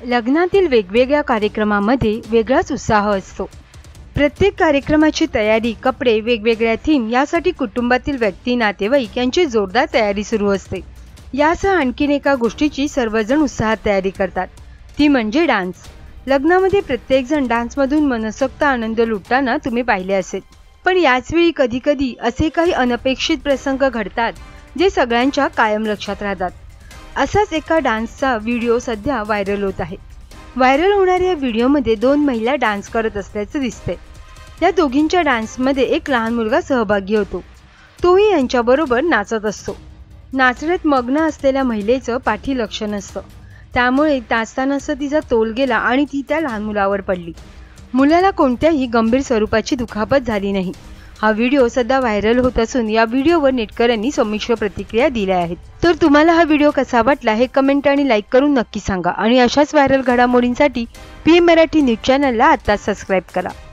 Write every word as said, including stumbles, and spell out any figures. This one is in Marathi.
लग्नातील वेगवेगळ्या कार्यक्रमामध्ये वेगळाच उत्साह असतो। प्रत्येक कार्यक्रमाची तयारी, कपडे, वेगवेगळ्या थीम यासाठी कुटुंबातील व्यक्ती, नातेवाईक यांची जोरदार तयारी सुरू असते। यासह आणखीन एका गोष्टीची सर्वजण उत्साहात तयारी करतात, ती म्हणजे डान्स। लग्नामध्ये प्रत्येकजण डान्समधून मनसोक्त आनंद लुटताना तुम्ही पाहिले असेल, पण याचवेळी कधीकधी असे काही अनपेक्षित प्रसंग घडतात जे सगळ्यांच्या कायम लक्षात राहतात। असाच एका डान्सचा व्हिडिओ सध्या व्हायरल होत आहे। व्हायरल होणाऱ्या व्हिडिओमध्ये दोन महिला डान्स करत असल्याचे दिसते। या दोघींच्या डान्समध्ये एक लहान मुलगा सहभागी होतो, तोही यांच्याबरोबर नाचत असतो। नाचण्यात मग्न असलेल्या महिलेचं पाठी लक्ष नसतं, त्यामुळे नाचतानाच तिचा तोल गेला आणि ती त्या लहान मुलावर पडली। मुलाला कोणत्याही गंभीर स्वरूपाची दुखापत झाली नाही। हा व्हिडिओ सध्या व्हायरल होत असून या व्हिडिओवर नेटकऱ्यांनी संमिश्र प्रतिक्रिया दिल्या आहेत। तर तुम्हाला हा व्हिडिओ कसा वाटला हे कमेंट आणि लाईक करून नक्की सांगा आणि अशाच व्हायरल घडामोडींसाठी पी एम मराठी न्यूज चॅनलला आत्ताच सबस्क्राईब करा।